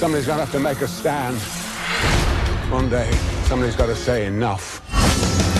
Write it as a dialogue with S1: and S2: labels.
S1: Somebody's going to have to make a stand. One day, somebody's got to say enough.